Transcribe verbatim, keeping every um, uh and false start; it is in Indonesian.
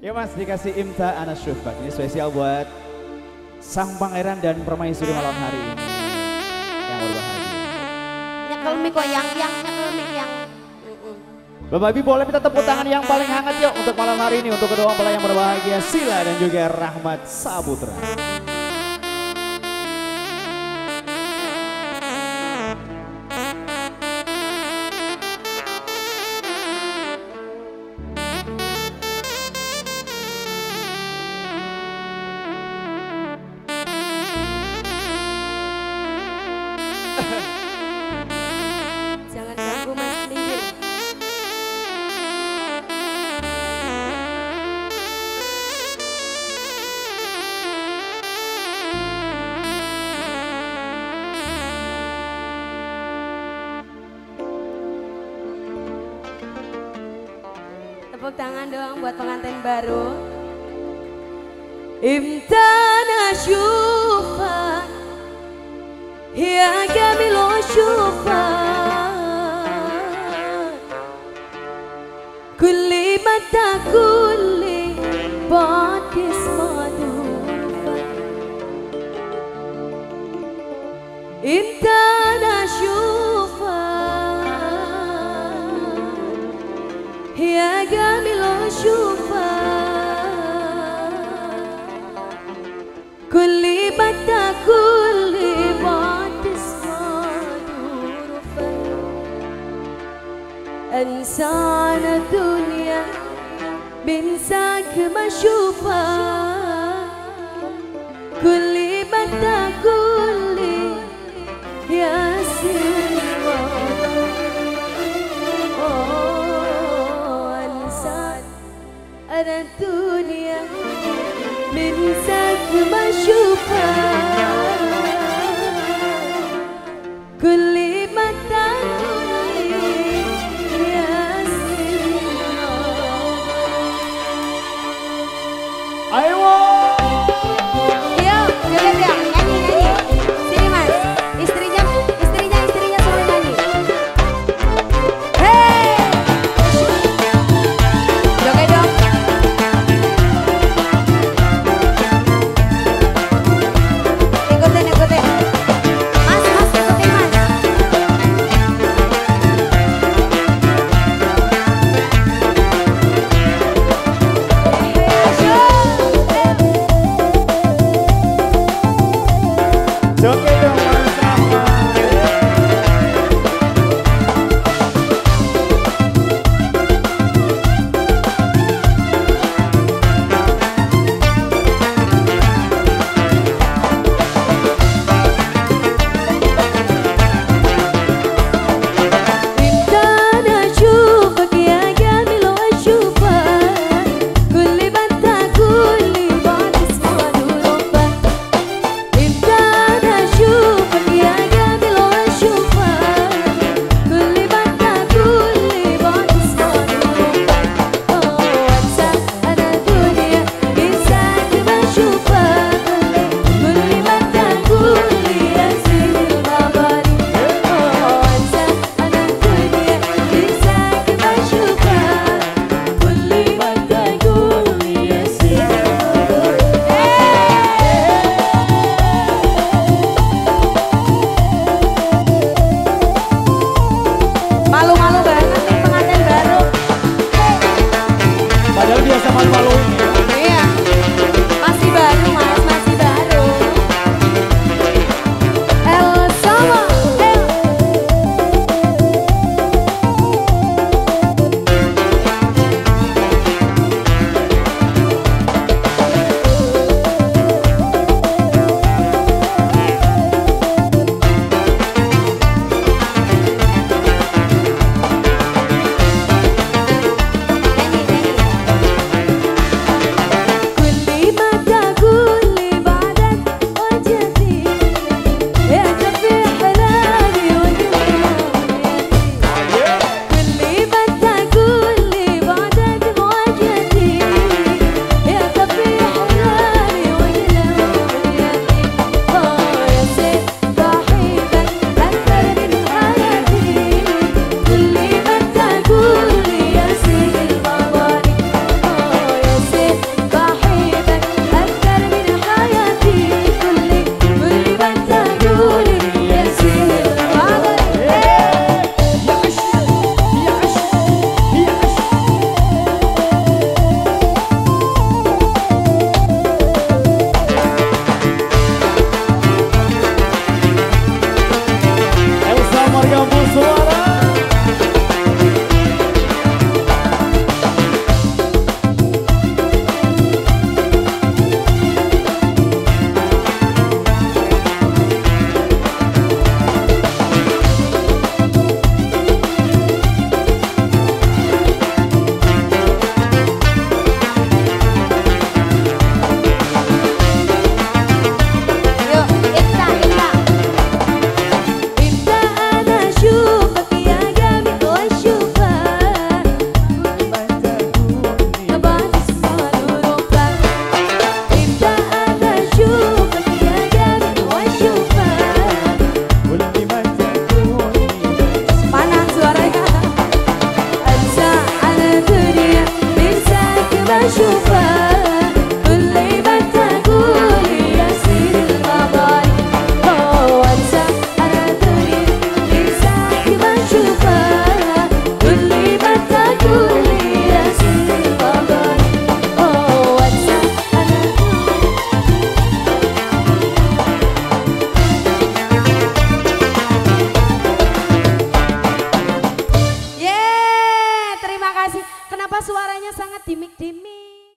Ya Mas, dikasih Imta Anas Syufak. Ini spesial buat sang pangeran dan permaisuri malam hari ini yang berbahagia. Nyekel mik kok yang yang nyekel mik yang. Bapak Ibu boleh minta tepuk tangan yang paling hangat yuk untuk malam hari ini untuk kedua mempelai yang berbahagia, Sila dan juga Rahmat Saputra. Jangan ganggu Mas Lihir. Tepuk tangan dong buat pengantin baru. Imtana syufa ya jamilo syufa kulli mata kulli badis madu imtana syufa ya jamilo syufa kulli mata kulli badis madu أنسان الدنيا بنساك مشوفة كل متى كل يا سلوى أنسان أنا الدنيا بنساك مشوفة كل متى Ayo. Yo, joget ya, nyanyi nyanyi. Sini Mas, istrinya, istrinya, istrinya suruh nyanyi. Hey, joget dong. syufa